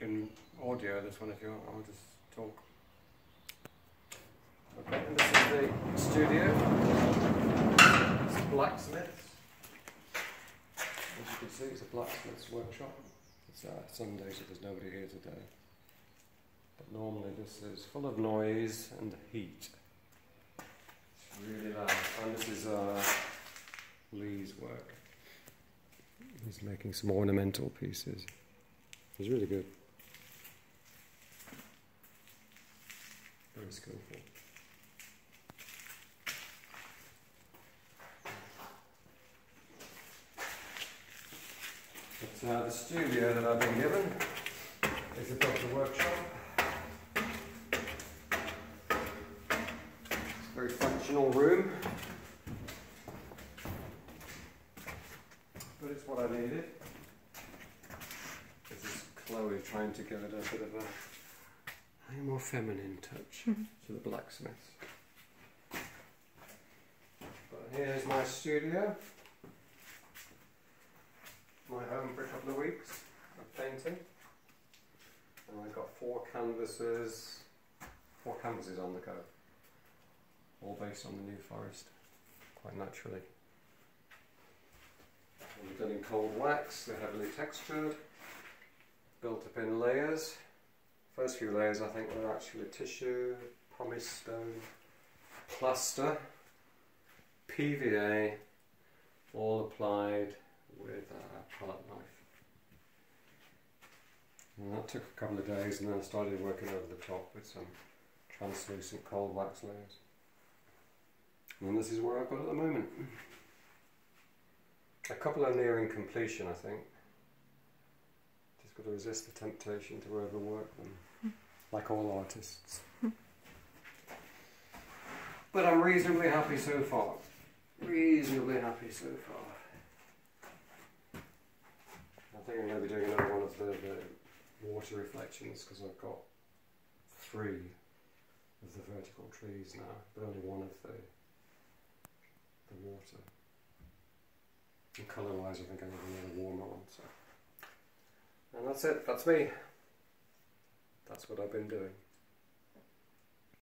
can audio this one if you want. I'll just talk. Okay, and this is the studio. It's blacksmiths. As you can see, it's a blacksmith's workshop. It's Sunday, so there's nobody here today. But normally this is full of noise and heat. It's really loud. And this is Lee's work. He's making some ornamental pieces. It's really good. Very skillful. But the studio that I've been given is above the workshop. It's a very functional room. But it's what I needed. This is Chloe trying to give it a bit of a more feminine touch to the blacksmiths. But here's my studio. My home for a couple of weeks of painting. And I've got four canvases on the go. All based on the New Forest, quite naturally. They're done in cold wax, they're heavily textured, built up in layers. First few layers I think were actually tissue, pumice stone, plaster, PVA, all applied with a palette knife. And that took a couple of days, and then I started working over the top with some translucent cold wax layers. And this is where I've got at the moment. A couple are nearing completion, I think. Just got to resist the temptation to overwork them, like all artists. But I'm reasonably happy so far. Reasonably happy so far. I think I'm going to be doing another one of the water reflections, because I've got 3 of the vertical trees now, but only one of the water. And colour wise I think I need a warmer one. So. And that's it, that's me. That's what I've been doing.